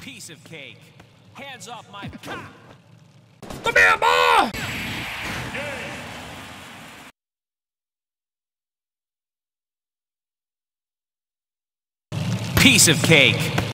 Piece of cake. Hands off my... Come here, boy! Piece of cake.